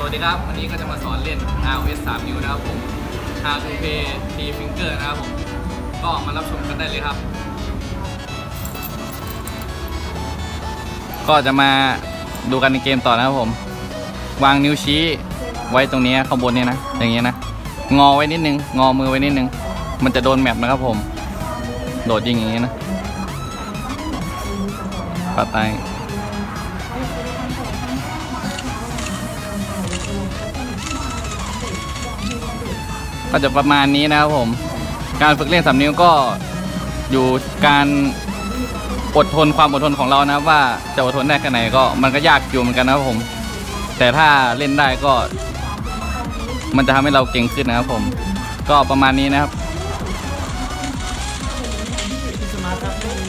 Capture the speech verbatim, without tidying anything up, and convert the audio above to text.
วัสดีครับวันนี้ก็จะมาสอนเล่น อาร์ โอ เอส สาม นิ้วนะครับผม How to play Three Finger นะครับผมก็มารับชมกันได้เลยครับก็จะมาดูกันในเกมต่อนะครับผมวางนิ้วชี้ไว้ตรงนี้ข้างบนนี้นะอย่างเงี้ยนะงอไว้นิดนึงงอมือไว้นิดนึงมันจะโดนแมปนะครับผมโดดยิงอย่างนี้นะปัดไปก็จะประมาณนี้นะครับผมการฝึกเล่นสามนิ้วก็อยู่การอดทนความอดทนของเรานะว่าจะอดทนได้แค่ไหนก็มันก็ยากอยู่เหมือนกันนะครับผมแต่ถ้าเล่นได้ก็มันจะทำให้เราเก่งขึ้นนะครับผมก็ประมาณนี้นะครับ